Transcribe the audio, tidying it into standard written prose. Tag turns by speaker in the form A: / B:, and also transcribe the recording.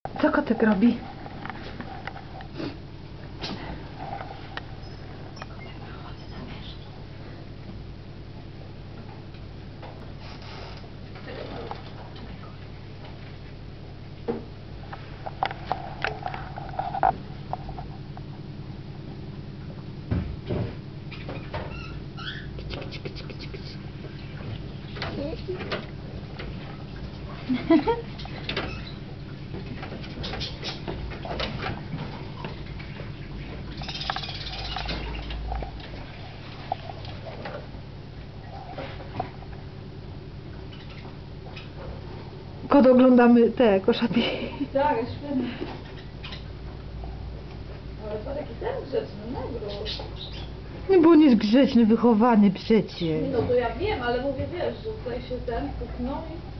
A: Co kotek robi? Kod oglądamy te koszaki.
B: Tak, jest świetnie. Ale to taki ten grzeczny, nagród.
A: Nie, bo on jest grzeczny, wychowany przecież.
B: No to ja wiem, ale mówię, wiesz, że tutaj się ten puknął i...